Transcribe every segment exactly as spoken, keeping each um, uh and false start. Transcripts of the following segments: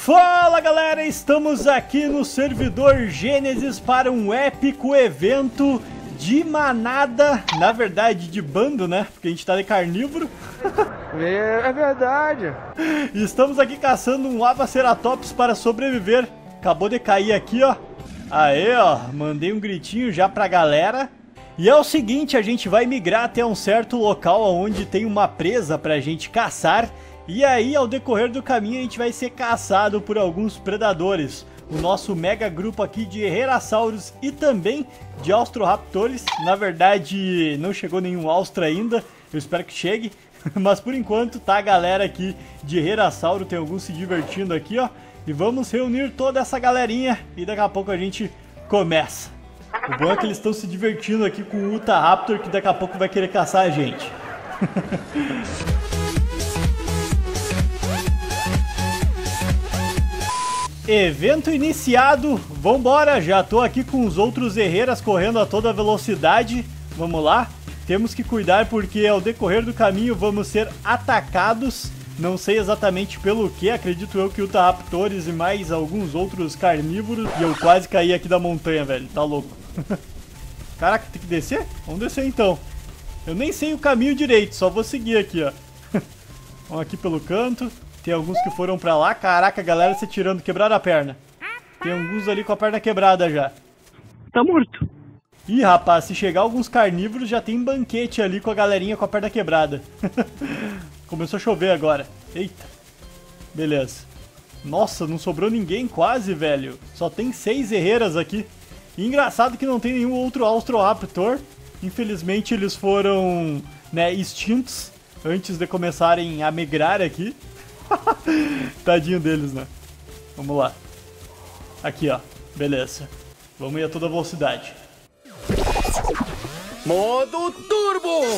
Fala galera, estamos aqui no servidor Gênesis para um épico evento de manada, na verdade de bando, né? Porque a gente tá de carnívoro. É verdade. E estamos aqui caçando um Avaceratops para sobreviver. Acabou de cair aqui, ó. Aê, ó, mandei um gritinho já pra galera. E é o seguinte, a gente vai migrar até um certo local onde tem uma presa pra gente caçar. E aí, ao decorrer do caminho, a gente vai ser caçado por alguns predadores. O nosso mega grupo aqui de Herrerasaurus e também de Austroraptores. Na verdade, não chegou nenhum Austra ainda, eu espero que chegue. Mas por enquanto tá a galera aqui de Herrerasauro, tem alguns se divertindo aqui, ó. E vamos reunir toda essa galerinha e daqui a pouco a gente começa. O bom é que eles estão se divertindo aqui com o Utahraptor, que daqui a pouco vai querer caçar a gente. Evento iniciado, vambora, já tô aqui com os outros herreiras correndo a toda velocidade, vamos lá, temos que cuidar porque ao decorrer do caminho vamos ser atacados, não sei exatamente pelo que, acredito eu que Utahraptores e mais alguns outros carnívoros, e eu quase caí aqui da montanha, velho, tá louco. Caraca, tem que descer? Vamos descer então, eu nem sei o caminho direito, só vou seguir aqui, ó. Vamos aqui pelo canto. Tem alguns que foram pra lá. Caraca, a galera se tirando, quebraram a perna. Tem alguns ali com a perna quebrada já. Tá morto. Ih, rapaz, se chegar alguns carnívoros, já tem banquete ali com a galerinha com a perna quebrada. Começou a chover agora. Eita. Beleza. Nossa, não sobrou ninguém quase, velho. Só tem seis herreiras aqui. E engraçado que não tem nenhum outro Austroraptor. Infelizmente eles foram, né, extintos antes de começarem a migrar aqui. Tadinho deles, né? Vamos lá. Aqui, ó. Beleza. Vamos ir a toda velocidade. Modo turbo!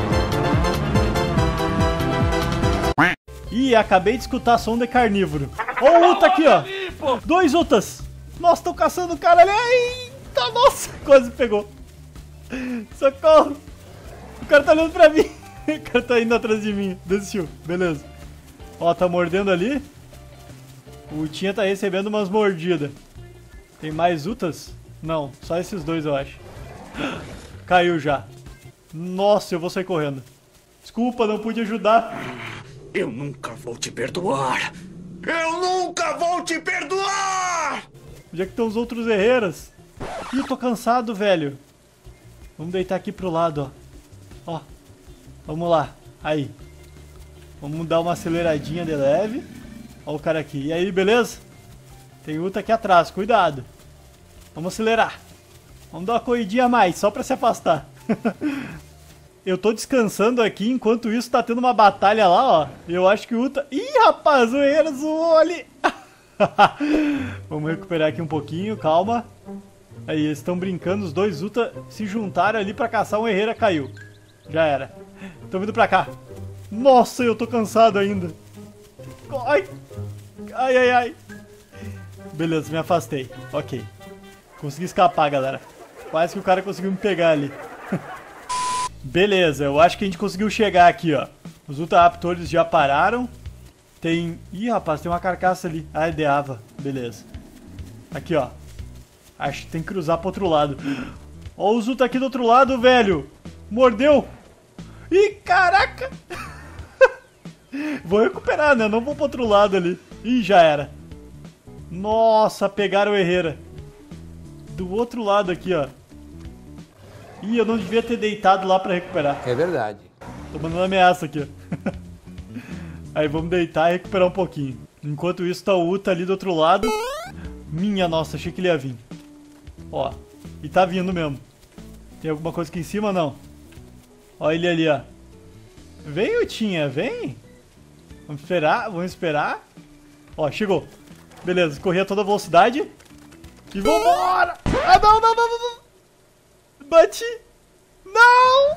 Ih, acabei de escutar som de carnívoro. Ó o Uta aqui, ó. Dois Utas. Nossa, tô caçando o cara ali. Eita, nossa. Quase pegou. Socorro. O cara tá olhando pra mim. O cara tá indo atrás de mim. Desistiu. Beleza. Ó, tá mordendo ali. O Utinha tá recebendo umas mordidas. Tem mais Utas? Não, só esses dois eu acho. Caiu já. Nossa, eu vou sair correndo. Desculpa, não pude ajudar. Eu nunca vou te perdoar. Eu nunca vou te perdoar! Onde é que estão os outros herreiras? Ih, eu tô cansado, velho. Vamos deitar aqui pro lado, ó. Ó, vamos lá. Aí. Vamos dar uma aceleradinha de leve. Olha o cara aqui. E aí, beleza? Tem Uta aqui atrás, cuidado. Vamos acelerar. Vamos dar uma corridinha a mais, só pra se afastar. Eu tô descansando aqui, enquanto isso tá tendo uma batalha lá, ó. Eu acho que o Uta... Ih, rapaz, o Herreira zoou ali. Vamos recuperar aqui um pouquinho, calma. Aí, eles estão brincando, os dois Uta se juntaram ali pra caçar, um Herreira caiu. Já era. Estão vindo pra cá. Nossa, eu tô cansado ainda. Ai, ai, ai, ai. Beleza, me afastei. Ok. Consegui escapar, galera. Quase que o cara conseguiu me pegar ali. Beleza, eu acho que a gente conseguiu chegar aqui, ó. Os Utahraptores já pararam. Tem... Ih, rapaz, tem uma carcaça ali. Ah, é de Ava. Beleza. Aqui, ó. Acho que tem que cruzar pro outro lado. Ó os Uta aqui do outro lado, velho. Mordeu. Ih, caraca. Vou recuperar, né? Não vou pro outro lado ali. Ih, já era. Nossa, pegaram o Herreira. Do outro lado aqui, ó. Ih, eu não devia ter deitado lá pra recuperar. É verdade. Tô mandando ameaça aqui, ó. Aí vamos deitar e recuperar um pouquinho. Enquanto isso tá o Uta ali do outro lado. Minha nossa, achei que ele ia vir. Ó, e tá vindo mesmo. Tem alguma coisa aqui em cima, não? Ó ele ali, ó. Vem, Utinha, vem. Vamos esperar, vamos esperar. Ó, chegou. Beleza, corri a toda velocidade. E vambora! Ah, não, não, não, não, não. Bati. Não!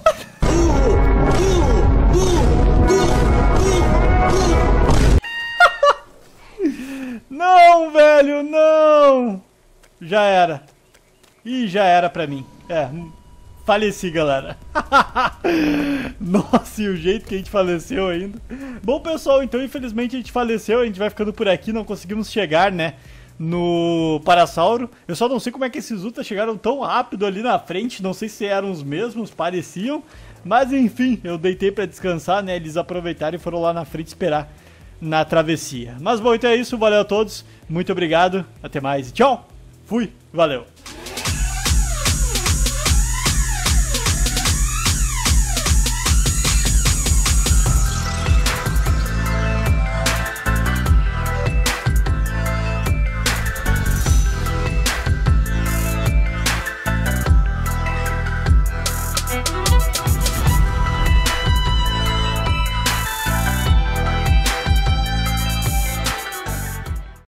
Não, velho, não! Já era. Ih, já era pra mim. É, Faleci, galera. Nossa, e o jeito que a gente faleceu ainda. Bom, pessoal, então infelizmente a gente faleceu. A gente vai ficando por aqui, não conseguimos chegar, né, no Parasauro. Eu só não sei como é que esses Ultras chegaram tão rápido ali na frente. Não sei se eram os mesmos, pareciam. Mas enfim, eu deitei pra descansar, né, eles aproveitaram e foram lá na frente esperar na travessia. Mas bom, então é isso, valeu a todos. Muito obrigado, até mais e tchau. Fui, valeu.